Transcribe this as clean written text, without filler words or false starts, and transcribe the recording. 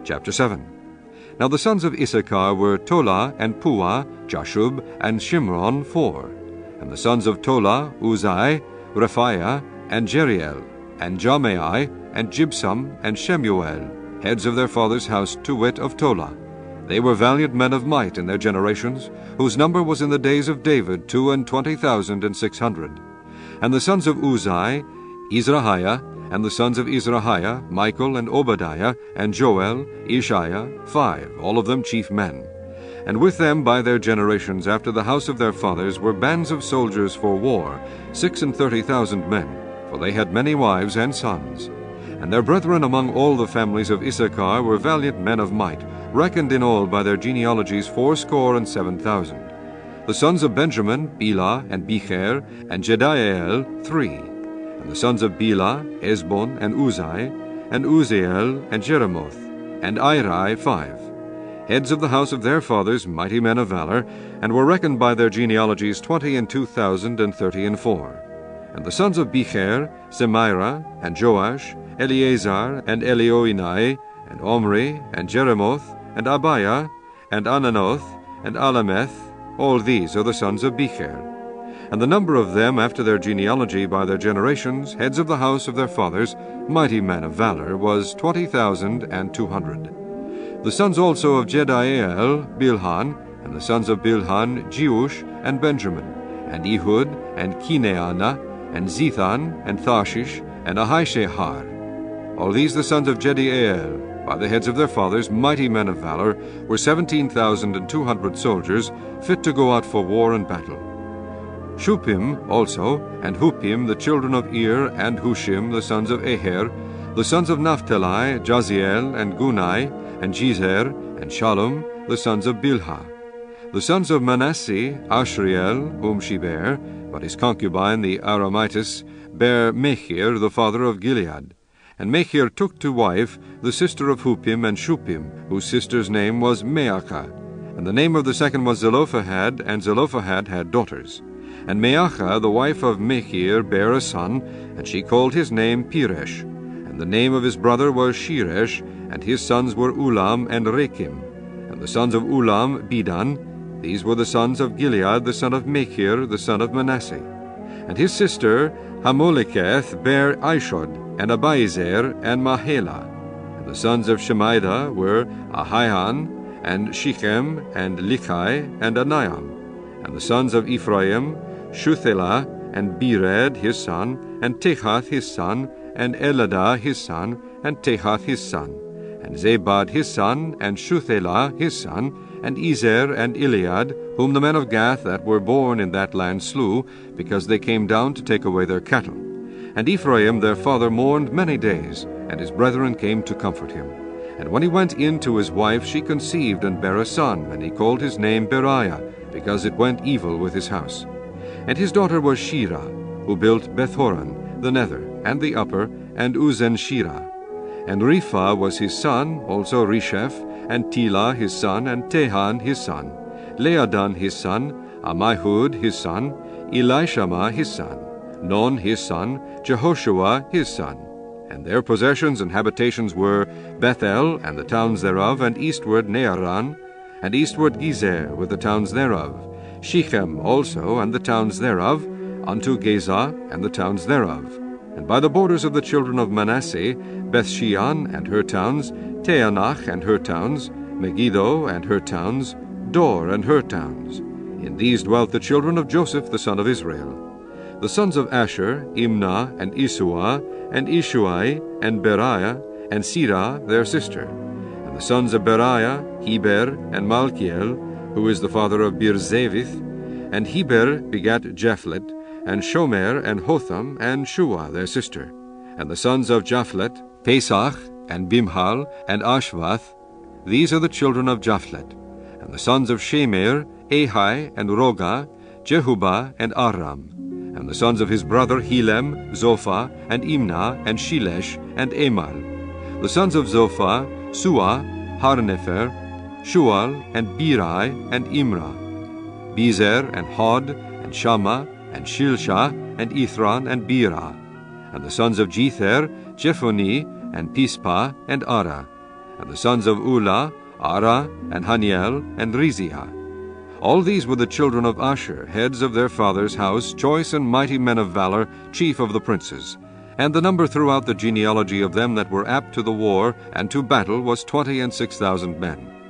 Chapter 7. Now the sons of Issachar were Tola, and Puah, Jashub, and Shimron, 4. And the sons of Tola, Uzai, Rephaiah, and Jeriel, and Jamai, and Jibsam, and Shemuel, heads of their father's house, to wit, of Tola. They were valiant men of might in their generations, whose number was in the days of David 22,600. And the sons of Uzai, Izrahiah, and the sons of Izrahiah, Michael, and Obadiah, and Joel, Ishiah, 5, all of them chief men. And with them by their generations after the house of their fathers were bands of soldiers for war, 36,000 men, for they had many wives and sons. And their brethren among all the families of Issachar were valiant men of might, reckoned in all by their genealogies 7,000. The sons of Benjamin, Bela, and Becher, and Jediael, 3. And the sons of Bela, Esbon, and Uzai, and Uziel, and Jeremoth, and Irai, 5. Heads of the house of their fathers, mighty men of valor, and were reckoned by their genealogies 22,034. And the sons of Becher, Semira, and Joash, Eleazar, and Elioenai, and Omri, and Jeremoth, and Abiah, and Ananoth, and Alameth, all these are the sons of Becher. And the number of them after their genealogy by their generations, heads of the house of their fathers, mighty men of valor, was 20,200. The sons also of Jediael, Bilhan, and the sons of Bilhan, Jeush, and Benjamin, and Ehud, and Kineana, and Zethan, and Tharshish, and Ahishahar. All these the sons of Jediael, by the heads of their fathers, mighty men of valor, were 17,200 soldiers, fit to go out for war and battle. Shuppim also, and Huppim, the children of Ir, and Hushim, the sons of Aher, the sons of Naphtali, Jaziel, and Gunai, and Jezer, and Shallum, the sons of Bilhah. The sons of Manasseh, Ashriel, whom she bare, but his concubine, the Aramitis, bare Machir, the father of Gilead. And Machir took to wife the sister of Huppim and Shuppim, whose sister's name was Maachah. And the name of the second was Zelophehad, and Zelophehad had daughters. And Maachah, the wife of Machir, bare a son, and she called his name Peresh. And the name of his brother was Sheresh, and his sons were Ulam and Rekim. And the sons of Ulam, Bedan. These were the sons of Gilead, the son of Machir, the son of Manasseh. And his sister Hamoliketh bare Ishod, and Abiezer, and Mahelah. And the sons of Shemida were Ahian, and Shechem, and Lichai, and Aniam. And the sons of Ephraim, Shuthelah, and Bered his son, and Tehath his son, and Eladah his son, and Tehath his son, and Zabad his son, and Shuthelah his son, and Ezer and Iliad, whom the men of Gath that were born in that land slew, because they came down to take away their cattle. And Ephraim their father mourned many days, and his brethren came to comfort him. And when he went in to his wife, she conceived and bare a son, and he called his name Beriah, because it went evil with his house. And his daughter was Shirah, who built Bethhoron, the nether, and the upper, and Uzen-Shirah. And Ripha was his son, also Resheph, and Telah his son, and Tehan his son, Leadan his son, Ammihud his son, Elishama his son, Non his son, Jehoshua his son. And their possessions and habitations were Bethel, and the towns thereof, and eastward Nearan, and eastward Gezer, with the towns thereof, Shechem also, and the towns thereof, unto Gaza, and the towns thereof. And by the borders of the children of Manasseh, Bethshean and her towns, Teanach and her towns, Megiddo and her towns, Dor and her towns. In these dwelt the children of Joseph the son of Israel. The sons of Asher, Imnah, and Isua, and Ishuai, and Beriah, and Sirah their sister. And the sons of Beriah, Heber, and Malkiel, who is the father of Birzavith. And Heber begat Japhlet, and Shomer, and Hotham, and Shua their sister. And the sons of Japhlet, Pesach, and Bimhal, and Ashvath. These are the children of Japhlet. And the sons of Shemer, Ahai, and Roga, Jehubah, and Aram. And the sons of his brother Helem, Zophah, and Imnah, and Shilesh, and Emal. The sons of Zophah, Suah, Harnefer, Shual, and Birai, and Imrah. Bezer, and Hod, and Shammah, and Shilshah, and Ithran, and Birah. And the sons of Jether, Jephoni, and Pispa, and Ara. And the sons of Ulah, Ara, and Haniel, and Rizia. All these were the children of Asher, heads of their father's house, choice and mighty men of valor, chief of the princes. And the number throughout the genealogy of them that were apt to the war and to battle was 26,000 men.